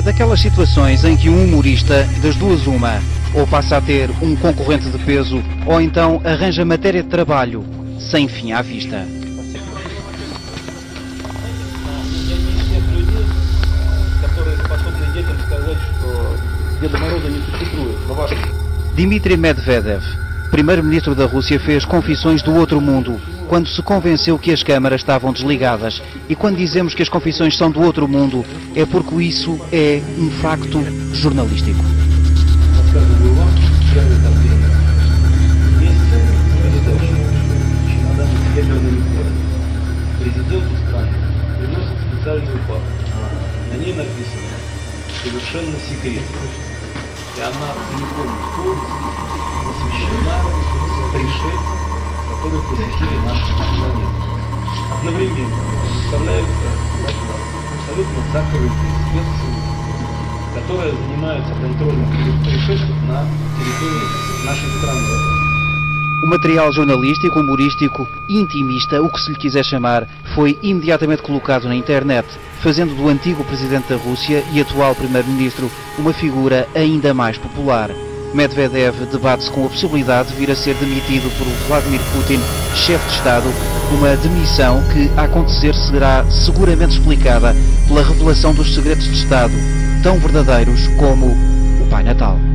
daquelas situações em que um humorista, das duas uma, ou passa a ter um concorrente de peso, ou então arranja matéria de trabalho, sem fim à vista. Dmitry Medvedev, primeiro-ministro da Rússia, fez confissões do outro mundo quando se convenceu que as câmaras estavam desligadas. E quando dizemos que as confissões são do outro mundo, é porque isso é um facto jornalístico. И она целиком полностью посвящена пришельцам, которые посетили нашу планету. Одновременно представляются абсолютно закрытые спецслужбы, которые занимаются контролем пришельцев на территории нашей страны. O material jornalístico, humorístico, intimista, o que se lhe quiser chamar, foi imediatamente colocado na internet, fazendo do antigo presidente da Rússia e atual primeiro-ministro uma figura ainda mais popular. Medvedev debate-se com a possibilidade de vir a ser demitido por Vladimir Putin, chefe de Estado, uma demissão que, a acontecer, será seguramente explicada pela revelação dos segredos de Estado, tão verdadeiros como o Pai Natal.